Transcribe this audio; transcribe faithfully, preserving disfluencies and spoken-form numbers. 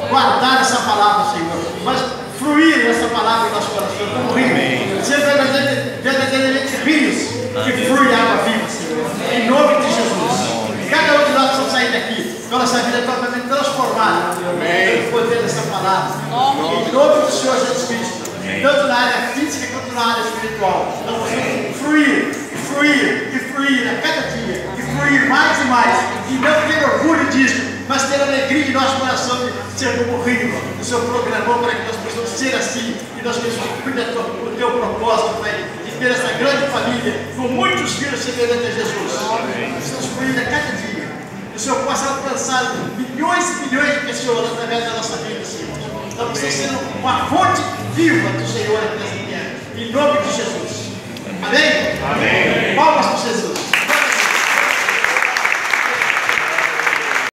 guardar essa palavra, Senhor, mas fluir essa palavra em nosso coração, como rio, ser verdadeiramente, verdadeiramente rios que flui água viva, Senhor, em nome de Jesus. Cada um de nós precisa sair daqui com a nossa vida totalmente transformada pelo poder dessa palavra, em nome do Senhor Jesus Cristo, tanto na área física quanto na área espiritual. Nós precisamos fluir, e fluir, e fluir a cada dia, e fluir mais e mais, e não ter orgulho disso, mas ter alegria em nosso coração de ser como o rio. O Senhor programou para que nós possamos ser assim, e nós possamos cumprir o teu propósito, Pai, de ter essa grande família, com muitos filhos semelhantes a Jesus. Precisamos fluir a cada dia. Que o Senhor possa alcançar milhões e milhões de pessoas através da nossa vida, Senhor. Nós precisamos ser uma fonte viva do Senhor aqui nessa terra. Em nome de Jesus. Amém? Amém. Palmas para Jesus.